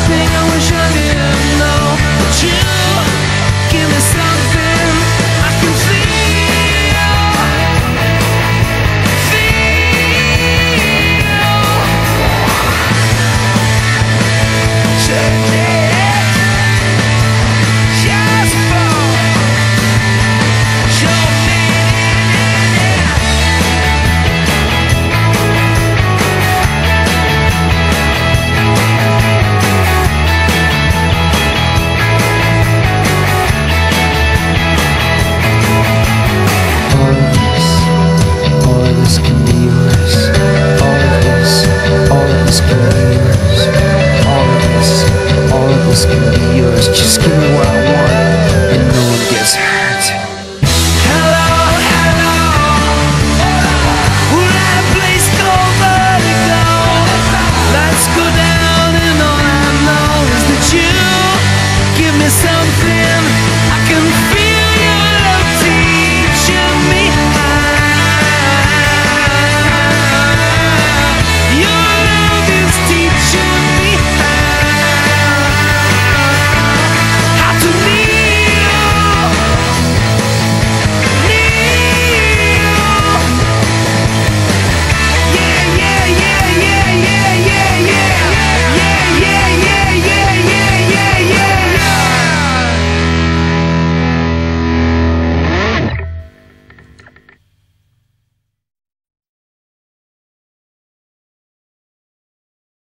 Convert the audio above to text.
everything I wish I didn't know. But you give me something I can feel. Just give me what I want, and no one gets hurt. Hello, hello. We're at a place called Vertigo. Let's go down, and all I know is that you give me some.